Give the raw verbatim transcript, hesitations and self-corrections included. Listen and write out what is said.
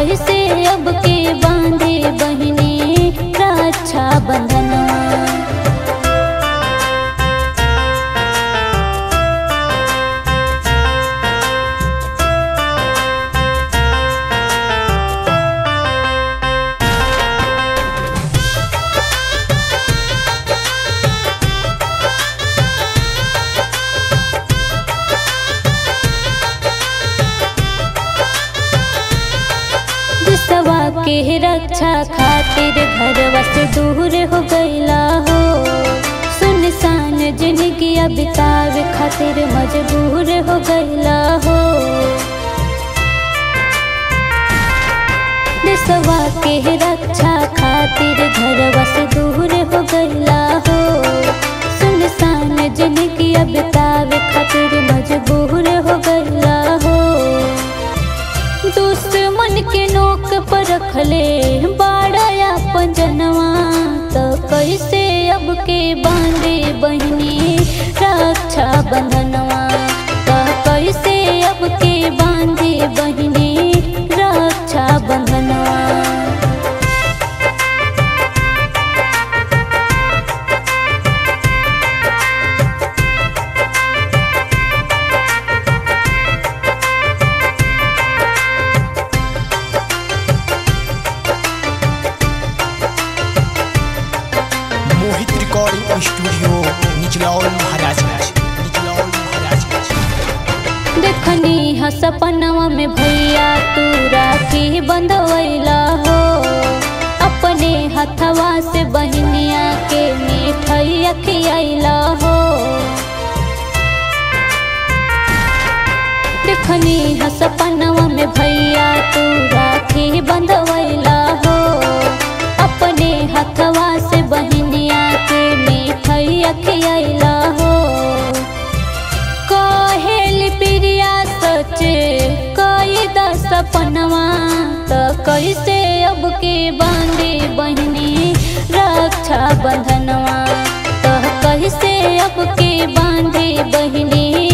कैसे अब के बांधे बहिनी रक्षा बंधनवा। देशवा के रक्षा खातिर घरवा से दूर हो गईला हो। सुनसान जिंदगी बितावे खातिर मजबूर हो गईला हो। देशवा के रक्षा खातिर घरवा से दूर हो गईला हो। सुनसान जिंदगी बितावे खातिर मजबूर हो गईला हो। दुश्मन के नोक पर रखले बाड़ा अपन जनवा, तो कैसे अब के बांधे बहिनी रक्षा बंधनवा। तो कैसे अब के बांधे बहिनी रक्षा बंधनवा। Mohit recording studio Nichlaul Maharajganj Nichlaul Maharajganj. देखनी ह सपनवा में भैया तू राखी बंधवैला हो। अपने हथवा से बहनिया के मिठाइया खियाइला हो। देखनी ह सपनवा में भैया तू राखी बंधवैला हो। अपने हथवा से बहनिया के मिठाइया खियाइला हो। कहेली प्रिया सच कई द सपनवा, तो कैसे अब के बांधे बहिनी रक्षा बंधनवा। तो कैसे अब के बांधे बहिनी